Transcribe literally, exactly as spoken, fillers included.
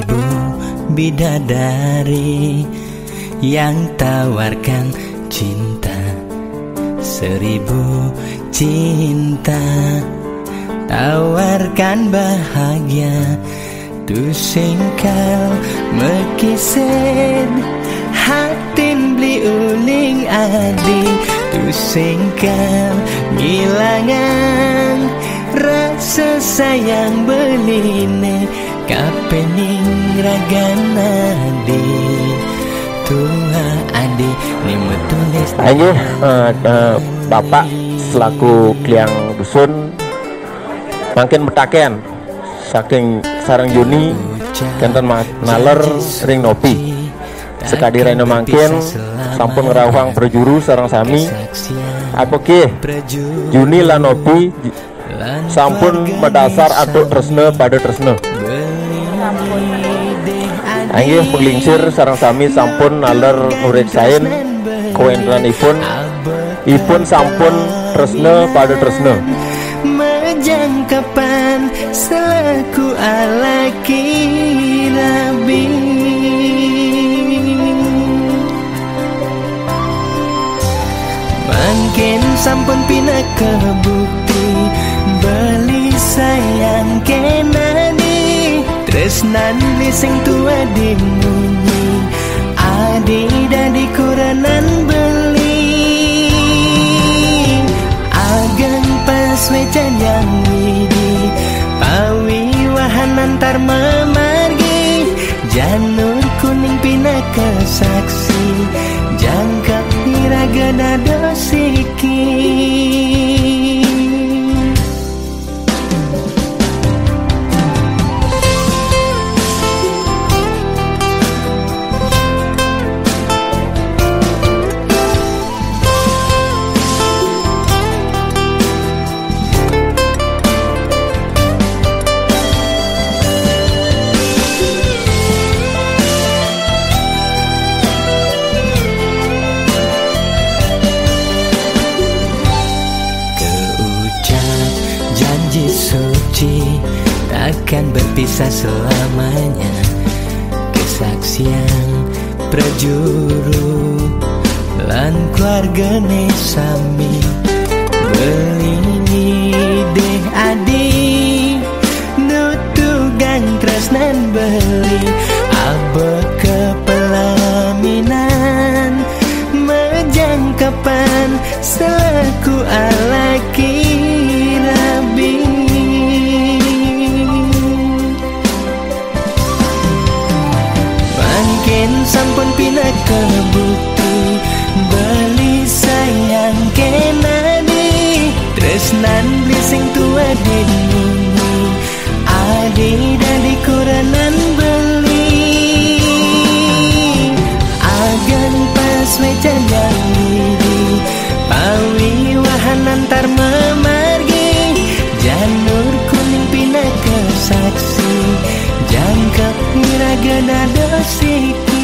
seribu bidadari yang tawarkan cinta, seribu cinta tawarkan bahagia. Tu singkal mekisen hatin beli uling adi, tu singkal ngilangan rasa sayang beline kapening ragana di tua adi ni metulis. Ayo uh, uh, Bapak selaku kliang dusun makin metaken saking sarang Juni kenten naler ring nopi sekadi reno mangkin sampun ngerawang berjuru sarang sami apa ke Juni lan nopi sampun mendasar atau tresne pada tresne. Ayo penglingsir sarang sami sampun naler murid sain kewentran ipun ipun sampun tresne pada tresne. Majangkapan selaku alaki rabi, mungkin sampun pina kebukti beli sayang kenani tresnan lising tua dimunyi adi dadi kuranan beli ageng pas wecan yang widi pawi wahan antar memargi janur kuning pina kesaksi jangka iraga dado siki. Suci takkan berpisah selamanya, kesaksian prajuru lan keluargane sami beli deh adi nutugang tresnan beli abe kepelaminan majangkapan selaku alaki rabi. Sampun pina kebukti beli sayang kenani tresnan blising tua dinuni adi dadi kuranan beli agan pas wecan yang widi pawi wahan antar memargi janur kuning pina kesaksi jangka iraga dado siki.